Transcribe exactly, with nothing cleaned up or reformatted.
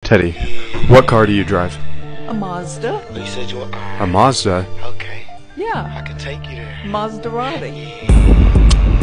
Teddy, what car do you drive? A Mazda? You said you were... A Mazda? Okay. Yeah. I can take you there. Mazdarati.